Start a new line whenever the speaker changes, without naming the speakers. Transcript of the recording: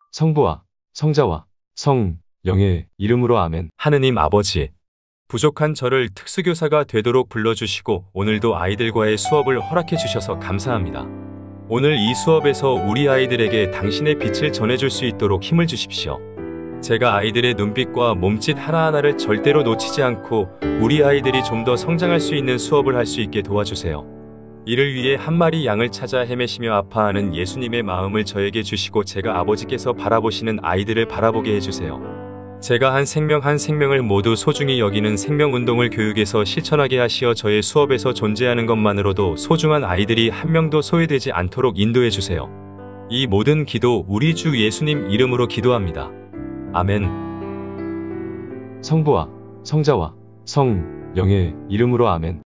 성부와 성자와 성령의 이름으로 아멘.
하느님 아버지, 부족한 저를 특수교사가 되도록 불러주시고 오늘도 아이들과의 수업을 허락해 주셔서 감사합니다. 오늘 이 수업에서 우리 아이들에게 당신의 빛을 전해줄 수 있도록 힘을 주십시오. 제가 아이들의 눈빛과 몸짓 하나하나를 절대로 놓치지 않고 우리 아이들이 좀 더 성장할 수 있는 수업을 할 수 있게 도와주세요. 이를 위해 한 마리 양을 찾아 헤매시며 아파하는 예수님의 마음을 저에게 주시고 제가 아버지께서 바라보시는 아이들을 바라보게 해주세요. 제가 한 생명 한 생명을 모두 소중히 여기는 생명운동을 교육에서 실천하게 하시어 저의 수업에서 존재하는 것만으로도 소중한 아이들이 한 명도 소외되지 않도록 인도해 주세요. 이 모든 기도 우리 주 예수님 이름으로 기도합니다. 아멘.
성부와 성자와 성령의 이름으로 아멘.